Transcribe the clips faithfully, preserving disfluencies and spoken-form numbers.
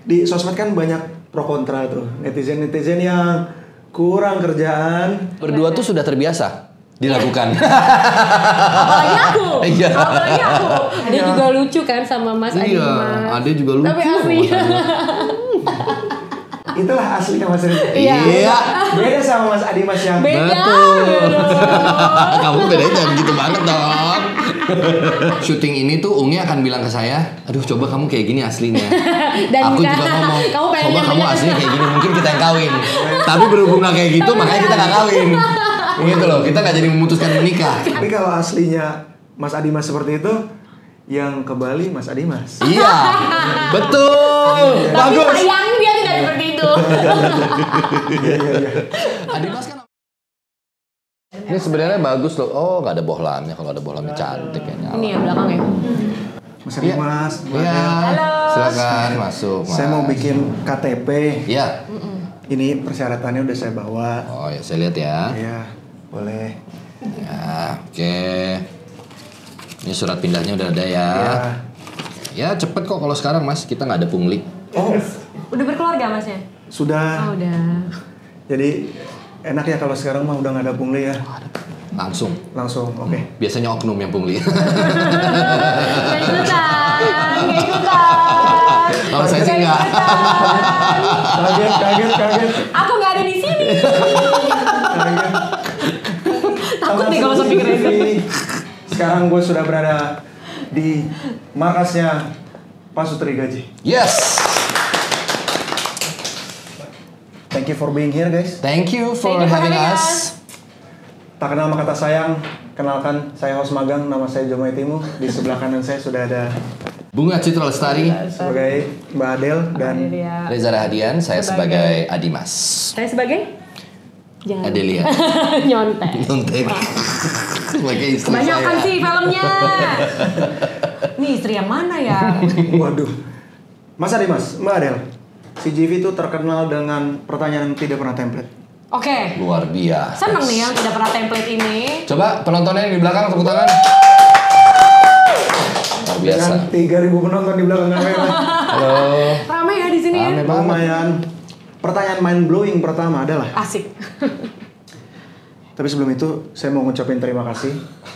di sosmed kan banyak pro kontra tuh, netizen-netizen yang kurang kerjaan. Berdua tuh sudah terbiasa dilakukan. Apalagi aku. Iya. Apalagi aku. Dia juga lucu kan sama Mas Adi. Iya, Ade juga lucu. Tapi aslinya. Itulah aslinya Mas Adi. Iya. Iya. Beda sama Mas Adi Mas yang Beda. Betul. Kamu bedanya jangan gitu banget dong. Syuting ini tuh Ungi akan bilang ke saya, aduh coba kamu kayak gini aslinya. Dan aku juga, juga ngomong, kamu pengen coba yang kamu bener. aslinya kayak gini, mungkin kita yang kawin. Tapi berhubung gak kayak gitu, makanya kita gak kawin. Gitu loh, kita gak jadi memutuskan menikah. Tapi kalau aslinya Mas Adi Mas seperti itu, yang ke Bali Mas Adi Mas. Iya, betul. Tapi Bagus. sayang dia tidak seperti itu. Adi Mas kan. Ini sebenarnya bagus loh. Oh, nggak ada bohlamnya. Kalau ada bohlamnya cantik ya nyala. Ini yang belakang ya. Mas Adi Mas. Iya. Silakan masuk. Mas. Saya mau bikin K T P. Iya. Ini persyaratannya udah saya bawa. Oh ya, saya lihat ya. Iya, boleh. Ya, oke. Ini surat pindahnya udah ada ya. Ya. Ya cepet kok kalau sekarang Mas. Kita nggak ada pungli. Oh, Udah berkeluarga Masnya? sudah. Oh, udah. Jadi enak ya kalau sekarang mah udah nggak ada pungli ya. Langsung. Langsung, oke. Biasanya oknum yang pungli. Gak ikutan, gak ikutan. Kalau saya sih nggak. Kaget, kaget, kaget. Aku gak ada di sini. kaget. Takut nih kalau sampai keren. Sekarang gue sudah berada di markasnya Pak Sutri Gaji. Yes. Thank you for being here guys. Thank you for Thank you for having having us. Tak kenal maka tak sayang. Kenalkan, saya host magang, nama saya Jomai Timu. Di sebelah kanan saya sudah ada Bunga Citra Lestari, sebagai Mbak Adel dan Reza Rahadian, saya sebagai, Sebagai- Adimas. Saya sebagai? Jangan. Adelia. Nyontek. Nyontek. Sebagai istri Kebanyakan saya. sih filmnya. Nih istri yang mana ya? waduh. Mas Adi Mas, Mbak Adel. C G V itu terkenal dengan pertanyaan yang tidak pernah template. Oke. Luar biasa. Seneng nih yang tidak pernah template ini. Coba penontonnya yang di belakang tepuk tangan. Luar biasa. Dengan tiga ribu penonton di belakang kamera. Halo. Ramai ya di sini ya. Rame banget. Lumayan. Pertanyaan mind blowing pertama adalah. Asik. Tapi sebelum itu saya mau ngucapin terima kasih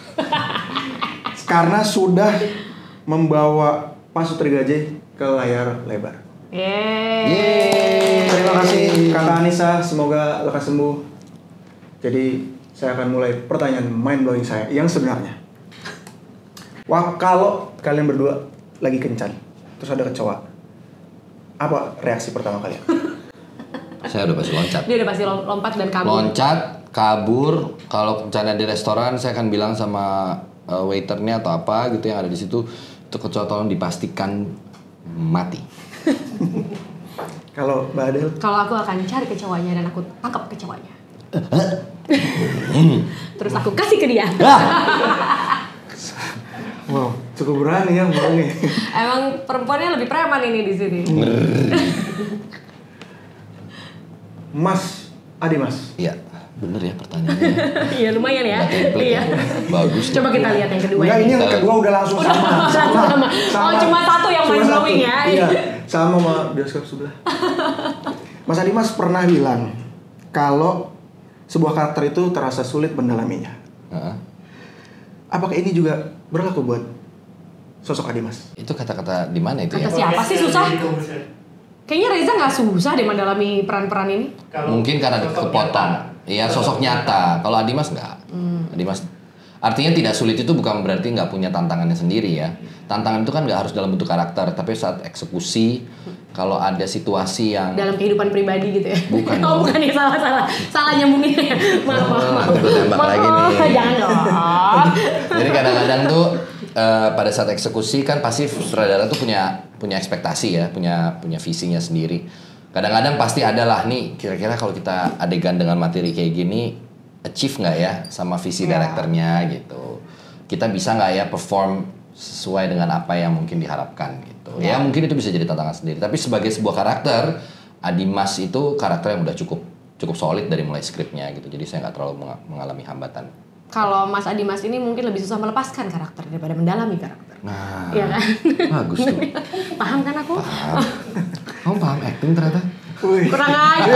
karena sudah membawa Pak Sutri Gaji ke layar lebar. Yeay. Terima kasih Kakak Anissa, semoga lekas sembuh. Jadi saya akan mulai pertanyaan mind blowing saya yang sebenarnya. Wah, kalau kalian berdua lagi kencan, terus ada kecoa, apa reaksi pertama kalian? Saya udah pasti loncat. Dia udah pasti lom- lompat dan kabur. Loncat, kabur. Kalau misalnya di restoran, saya akan bilang sama uh, waiternya atau apa gitu yang ada di situ, itu kecoa tolong dipastikan mati. Kalau Mbak Adel? Kalau aku akan cari kecoanya dan aku tangkap kecoanya. Terus aku kasih ke dia. Wow, cukup berani ya Mbak ini. Emang perempuannya lebih preman ini di sini. Mas Adi Mas. Iya, bener ya pertanyaannya. Iya lumayan ya. Nggak template Iya. ya. Bagus. Coba kita lihat yang kedua. Enggak, ini. ini yang kedua udah langsung Udah sama. langsung sama. Oh, cuma satu yang Cuma mind satu. blowing ya. Iya, sama sama bioskop sebelah. Mas Adi Mas pernah bilang kalau sebuah karakter itu terasa sulit mendalaminya. Heeh. Apakah ini juga berlaku buat sosok Adi Mas? Itu kata-kata di mana itu ya? Kata siapa sih susah? Kayaknya Reza nggak susah deh mendalami peran-peran ini. Mungkin karena kepotong. Iya, sosok nyata. Kalau Adimas enggak. Adimas artinya tidak sulit itu bukan berarti nggak punya tantangannya sendiri ya. Tantangan itu kan nggak harus dalam bentuk karakter, tapi saat eksekusi kalau ada situasi yang Dalam kehidupan pribadi gitu ya. Bukan Oh, dong. bukan ya, salah salah. Salah nyambunginnya. Maaf, maaf, maaf. Gue tembak Maaf, lagi nih. Jangan dong. Jadi kadang-kadang tuh eh, pada saat eksekusi kan pasti sutradara tuh punya punya ekspektasi ya, punya punya visinya sendiri. Kadang-kadang pasti ada lah nih, kira-kira kalau kita adegan dengan materi kayak gini, achieve nggak ya sama visi Ya. direkturnya gitu. Kita bisa nggak ya perform sesuai dengan apa yang mungkin diharapkan gitu. Ya, mungkin itu bisa jadi tantangan sendiri. Tapi sebagai sebuah karakter, Adimas itu karakter yang udah cukup cukup solid dari mulai skripnya gitu. Jadi saya nggak terlalu menga- mengalami hambatan. Kalau Mas Adi Mas ini mungkin lebih susah melepaskan karakter daripada mendalami karakter. Nah, Iya kan? bagus tuh. Paham kan aku? Paham. Kamu paham acting ternyata? Wih. Kurang aja.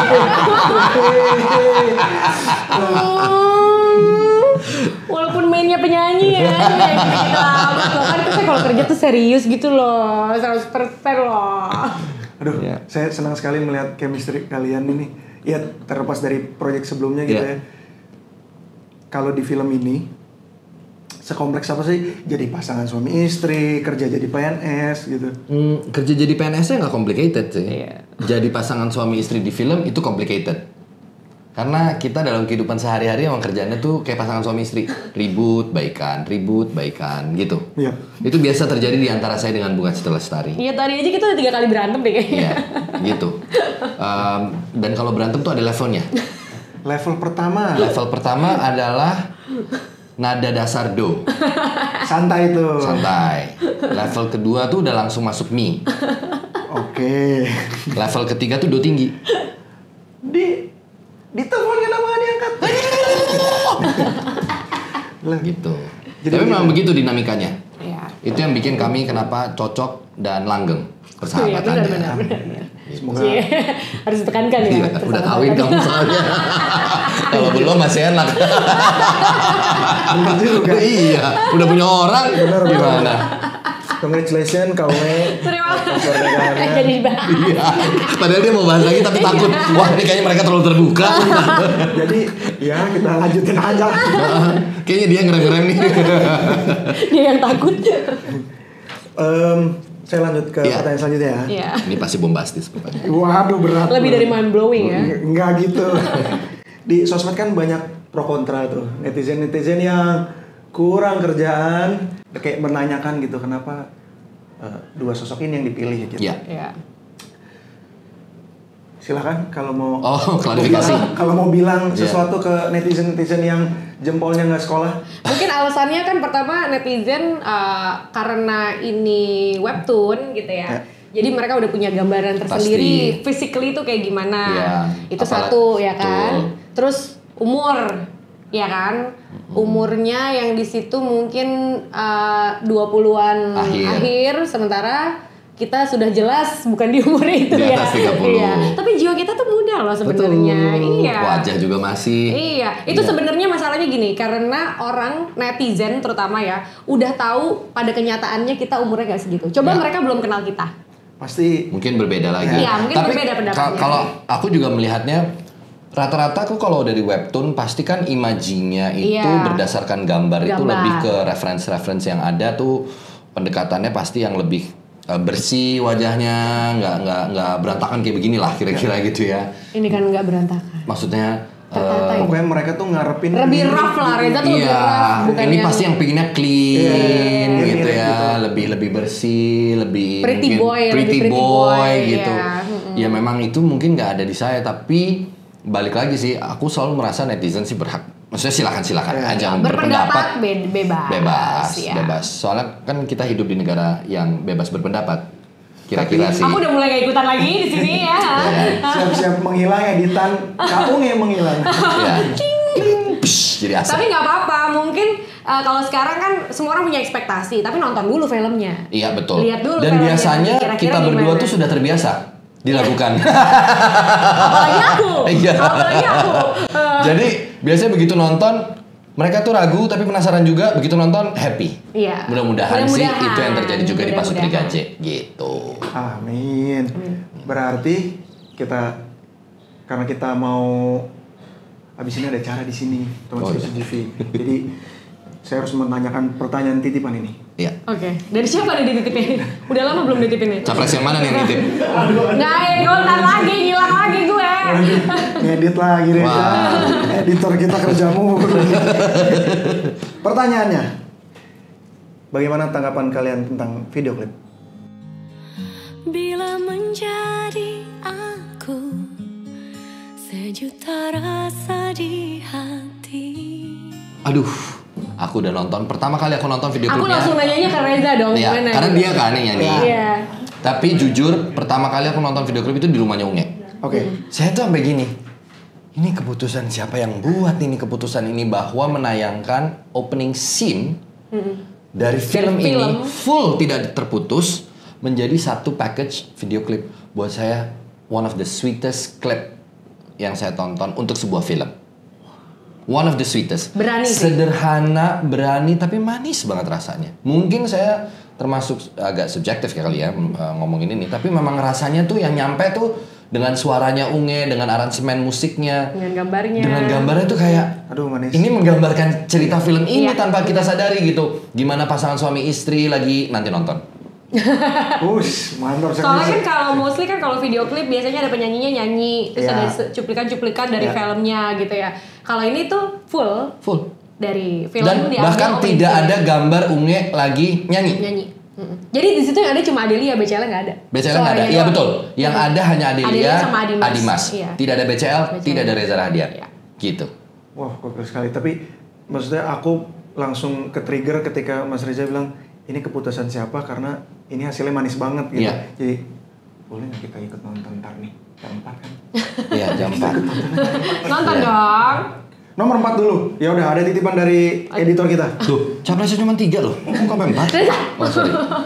Walaupun mainnya penyanyi ya, kayak gitu loh. Kan kita kalau kerja tuh serius gitu loh, seratus persen loh. Aduh, Ya. saya senang sekali melihat chemistry kalian ini. Ya terlepas dari proyek sebelumnya gitu Ya. ya. Kalau di film ini sekompleks apa sih jadi pasangan suami istri, kerja jadi P N S gitu. Hmm, kerja jadi P N S-nya nggak complicated sih. Iya. Jadi pasangan suami istri di film itu complicated. Karena kita dalam kehidupan sehari-hari emang kerjaannya tuh kayak pasangan suami istri, ribut, baikan, ribut, baikan, gitu. Iya. Itu biasa terjadi di antara saya dengan Bunga Citra Lestari. Iya tadi aja kita udah tiga kali berantem deh kayaknya. Iya, gitu. Um, dan kalau berantem tuh ada levelnya. Level pertama Level pertama adalah nada dasar do, santai tuh. santai. Level kedua tuh udah langsung masuk mi. Oke. Level ketiga tuh do tinggi. Di ditelepon kenapa nggak diangkat? Lah, Gitu. Jadi Tapi memang begitu. begitu dinamikanya. Iya. Itu yang bikin kami kenapa cocok dan langgeng Iya persahabatannya. benar benar benar. Semoga Iya. Harus ditekankan ya. Iya, udah kawin kamu soalnya. Kalau belum masih enak. benar juga. Iya, udah punya orang. Benar, benar. Gimana? Congratulations kau Terima kasih. pernikahannya. Jadi bahas. Iya. Padahal dia mau bahas lagi tapi takut. Wah, ini kayaknya mereka terlalu terbuka. Jadi ya kita lanjutin aja. Kayaknya dia ngerem-ngerem nih. Dia yang takut. Em, saya lanjut ke Iya. pertanyaan selanjutnya ya. Iya. Ini pasti bombastis pokoknya. Waduh berat. Lebih dari mind blowing ya. Nggak- Nggak gitu. Di sosmed kan banyak pro kontra tuh. Netizen-netizen yang kurang kerjaan kayak menanyakan gitu kenapa eh, dua sosok ini yang dipilih gitu. Iya. Iya. Silakan kalau mau Oh, klarifikasi. bilang- kalau mau bilang Iya. sesuatu ke netizen-netizen yang jempolnya nggak sekolah. Mungkin alasannya kan pertama netizen uh, karena ini webtoon gitu ya. Ya. Jadi mereka udah punya gambaran tersendiri, physically itu kayak gimana. Iya, Itu apalagi- satu ya kan. betul. Terus umur ya kan. Umurnya yang di situ mungkin uh, dua puluhan Akhir. akhir sementara kita sudah jelas bukan di umur itu Di ya. atas tiga puluh. Iya. Tapi jiwa kita tuh muda loh sebenarnya. Betul. Iya. Wajah juga masih. Iya, itu Iya. sebenarnya masalahnya gini, karena orang netizen terutama ya, udah tahu pada kenyataannya kita umurnya gak segitu. Coba Ya. mereka belum kenal kita. Pasti Mungkin berbeda lagi. Iya, mungkin Tapi berbeda pendapatnya. ka- kalau aku juga melihatnya rata-rata aku kalau dari webtoon pasti kan imagingnya itu Iya. berdasarkan gambar, itu Gambar. lebih ke reference-reference yang ada tuh pendekatannya pasti yang lebih eh, bersih wajahnya, nggak nggak nggak berantakan kayak beginilah kira-kira gitu ya. Ini kan nggak berantakan. Maksudnya Tertata eh, ya. pokoknya mereka tuh ngarepin Lebih ini- rough lah, Reza tuh lebih iya, rough, bukan ini yang pasti yang pinginnya clean Iya, gitu mirip ya, gitu. lebih lebih bersih, lebih Pretty mungkin boy, lebih pretty, pretty boy, boy, gitu. iya. Mm-mm. Ya memang itu mungkin nggak ada di saya, tapi balik lagi sih, aku selalu merasa netizen sih berhak. Maksudnya silakan silakan Iya. aja berpendapat berpendapat, be- bebas. bebas, ya. bebas. Soalnya kan kita hidup di negara yang bebas berpendapat. Kira-kira Tapi- sih. Aku udah mulai gak ikutan lagi di sini ya. siap-siap menghilang editan kaung yang menghilang. Ya. Psh, jadi asal. Tapi nggak apa-apa, mungkin uh, kalau sekarang kan semua orang punya ekspektasi, tapi nonton dulu filmnya. Iya betul. Lihat dulu Dan filmnya, biasanya kira-kira kita berdua gimana. tuh sudah terbiasa dilakukan. Apalagi aku. Iya. Apalagi aku. Uh, Jadi biasanya begitu nonton mereka tuh ragu tapi penasaran juga, begitu nonton happy. Iya. Mudah-mudahan sih Mudah-mudahan. itu yang terjadi juga di Pasutri Mudah-mudahan. Gaje gitu. Amin. Berarti kita karena kita mau habis ini ada cara di sini teman Oh, oh, iya. T V. Jadi saya harus menanyakan pertanyaan titipan ini. Iya. Oke, dari siapa nih dititipin? Udah lama belum dititipin nih? Capres yang mana nih yang nitip? Nggak, ikutan lagi, ngilang lagi gue. Ngedit lagi Reza. Wah. Editor kita kerja mulu. Pertanyaannya, bagaimana tanggapan kalian tentang video klip? Bila menjadi aku sejuta rasa di hati. Aduh, aku udah nonton. Pertama kali aku nonton video Aku klipnya. langsung nanyanya ke Reza dong, Iya, gimana? karena dia kan yang nyanyi. Iya. Tapi jujur, pertama kali aku nonton video klip itu di rumahnya Unge. Oke. Saya tuh sampai gini. Ini keputusan siapa yang buat ini keputusan ini bahwa menayangkan opening scene dari film, film. ini full tidak terputus menjadi satu package video klip. Buat saya one of the sweetest clip yang saya tonton untuk sebuah film. One of the sweetest. Berani sih. Sederhana, berani tapi manis banget rasanya. Mungkin saya termasuk agak subjektif ya kali ya ngomongin ini, tapi memang rasanya tuh yang nyampe tuh dengan suaranya Unge, dengan aransemen musiknya, dengan gambarnya. Dengan gambarnya tuh kayak aduh manis. Ini menggambarkan cerita film ini iya. tanpa kita sadari gitu. Gimana pasangan suami istri lagi nanti nonton. Ush, mantap. Soalnya kan kalau mostly kan kalau video klip biasanya ada penyanyinya nyanyi, terus yeah. ada cuplikan-cuplikan dari yeah. filmnya gitu ya. Kalau ini tuh full, full dari film. Dan bahkan tidak ada gambar Unge lagi nyanyi. Nyanyi. Mm-mm. Jadi di situ yang ada cuma Adelia, B C L nggak ada. B C L nggak ada, iya betul. Yang ada hanya Adelia, Adelia sama Adimas. Adimas. Iya. Tidak ada B C L, B C L. tidak ada Reza Rahadian. Iya. Gitu. Wah, gokil sekali. Tapi maksudnya aku langsung ke trigger ketika Mas Reza bilang ini keputusan siapa karena ini hasilnya manis banget gitu. Iya. Jadi boleh nggak kita ikut nonton ntar nih jam empat kan? Iya jam empat. Nonton dong. Nomor empat dulu. Ya udah ada titipan dari editor kita. Tuh, capresnya cuma tiga loh. Kok sampai empat? Oh sorry.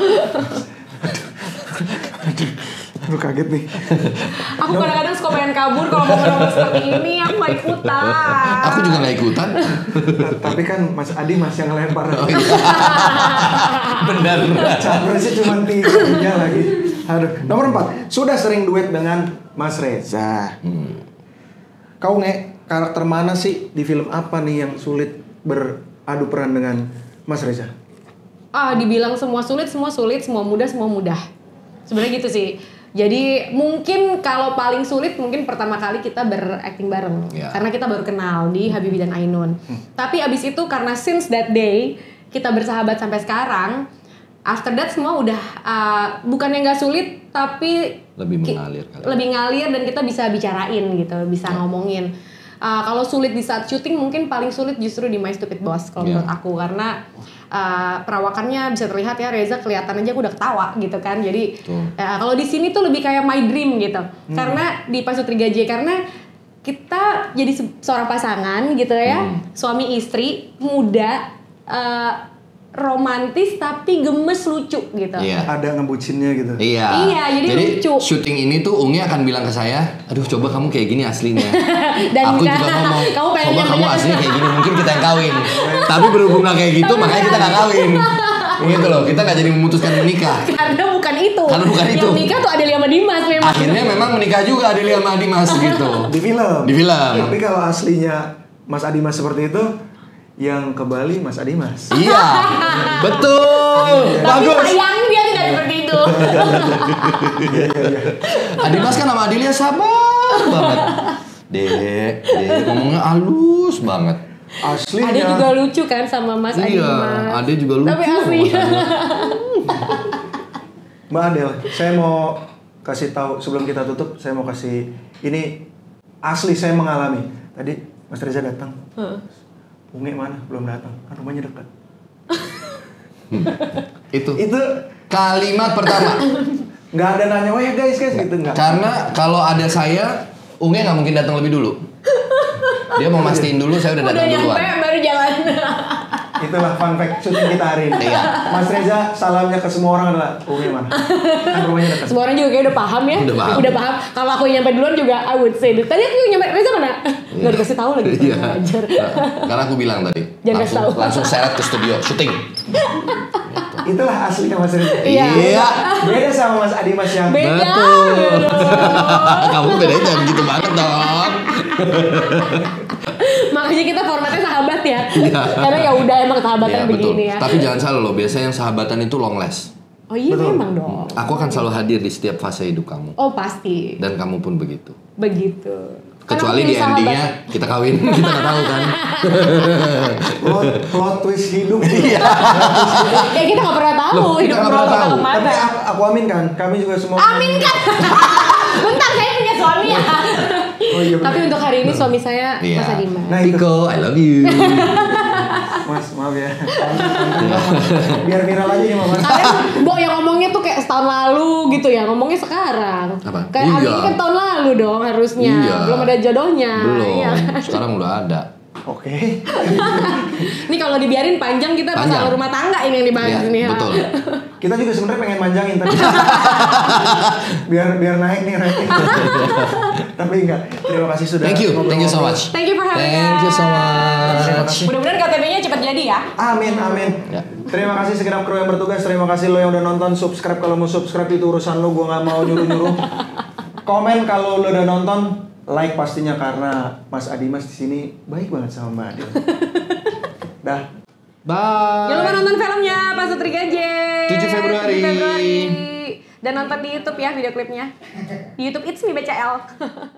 Aduh kaget nih. Aku kadang-kadang suka pengen kabur kalau mau ngomong seperti ini, aku gak ikutan. Aku juga gak ikutan. Tapi kan Mas Adi Mas yang lempar. Oh, iya. Benar. Capresnya cuma tiga lagi. Aduh. Nomor empat. Sudah sering duet dengan Mas Reza. Hmm. Kau nge karakter mana sih di film apa nih yang sulit beradu peran dengan Mas Reza? Ah, dibilang semua sulit, semua sulit, semua mudah, semua mudah. Sebenarnya gitu sih. Jadi mungkin kalau paling sulit mungkin pertama kali kita berakting bareng, yeah. karena kita baru kenal di Habibie dan Ainun. Hmm. Tapi abis itu karena since that day kita bersahabat sampai sekarang, after that semua udah uh, bukannya nggak sulit tapi lebih mengalir, ki- lebih ngalir dan kita bisa bicarain gitu, bisa yeah. ngomongin. Uh, kalau sulit di saat syuting mungkin paling sulit justru di My Stupid Boss kalau yeah. menurut aku karena uh, perawakannya bisa terlihat ya Reza kelihatan aja aku udah ketawa gitu kan jadi uh, kalau di sini tuh lebih kayak my dream gitu hmm. karena di Pasutri Gaje karena kita jadi se- seorang pasangan gitu ya hmm. suami istri muda uh, romantis tapi gemes lucu gitu. Iya. Ada ngebucinnya gitu. Iya. Iya, jadi, jadi lucu. Syuting ini tuh Unge akan bilang ke saya, aduh coba kamu kayak gini aslinya. Dan aku kita, juga ngomong, kamu coba kamu aslinya kayak gini, mungkin kita yang kawin. Tapi berhubung gak kayak gitu, makanya kita gak kawin. Gitu loh, kita gak jadi memutuskan menikah. Karena bukan itu. Karena bukan itu. Yang nikah tuh Adelia sama Dimas memang. Akhirnya memang menikah juga Adelia sama Dimas gitu. Di film. Di film. Tapi kalau aslinya Mas Adimas seperti itu, yang ke Bali Mas Adimas. Iya, betul. Tapi Bagus. sayang dia tidak seperti itu. Adimas kan sama Adelia sabar banget. Dek, dek ngomongnya halus banget. Aslinya. Ade juga lucu kan sama Mas Iya, Adimas. Ade juga lucu. Tapi aslinya. Mbak Adel, saya mau kasih tahu sebelum kita tutup, saya mau kasih ini asli saya mengalami. Tadi Mas Reza datang. Huh. Unge mana? Belum datang. Kan rumahnya dekat. Hmm. Itu. Itu kalimat pertama. Nggak ada nanya, oh ya guys guys gitu nggak. Karena kalau ada saya, Unge nggak mungkin datang lebih dulu. Dia mau mastiin dulu saya udah datang duluan. Udah nyampe baru jalan. Itulah fun fact syuting kita hari ini. Iya. Mas Reza salamnya ke semua orang adalah Unge mana? Kan rumahnya dekat. Semua orang juga kayak udah paham ya. Udah paham. Udah paham. Kalau aku yang nyampe duluan juga I would say that. Tadi aku yang nyampe Reza mana? Gak dikasih tahu lagi. Iya. Ajar. Karena aku bilang tadi. Jangan langsung, tahu. langsung seret ke studio syuting. Itulah aslinya Mas Reza. Iya. Iya. Beda sama Mas Adimas yang Beda. Betul. Kamu bedanya jangan gitu banget dong. Makanya kita formatnya sahabat ya. Iya. Karena ya udah emang sahabatan Iya, betul. begini ya. Tapi jangan salah loh, biasanya yang sahabatan itu long last. Oh iya Betul. memang dong. Aku akan selalu hadir di setiap fase hidup kamu. Oh pasti. Dan kamu pun begitu. Begitu. Kecuali Karena di aku pilih endingnya kita kawin, kita nggak tahu kan. plot, plot twist hidup. Iya. Ya kita nggak pernah tahu Loh, kita hidup nggak bro pernah tahu. kemana. Tapi aku, aku amin kan, kami juga semua. Amin kan. Bentar saya punya suami ya. Oh iya benar. Tapi untuk hari ini suami saya Iya. Mas Adimas. Nah, itu. Tiko, I love you. Mas, maaf ya. Biar viral aja nih Mas. Kalian Bo yang ngomongnya tuh kayak setahun lalu gitu ya, ngomongnya sekarang. Apa? Kayak Iya. Abi kan tahun lalu dong harusnya. Iya. Belum ada jodohnya. Belum. Iya. Sekarang udah ada. Oke. Ini kalau dibiarin panjang kita Panjang. masalah rumah tangga ini yang dibahas Iya, ini. ya. betul. Kita juga sebenarnya pengen manjangin tapi biar biar naik nih rating. Tapi enggak. Terima kasih sudah. Thank you, thank you so ngobrol-ngobrol. much. Thank you for having Thank you so us. much. Mudah-mudahan K T P-nya cepat jadi ya. Amin, amin. Ya. Terima kasih segenap kru yang bertugas. Terima kasih lo yang udah nonton. Subscribe kalau mau subscribe itu urusan lo. Gue nggak mau nyuruh-nyuruh. Komen kalau lo udah nonton. Like pastinya karena Mas Adimas di sini baik banget sama Mbak Adil. Dah. Bye. Jangan lupa nonton filmnya Pasutri Gadget. tujuh Februari. tujuh Februari. Dan nonton di YouTube ya video klipnya. Di YouTube It's Me B C L.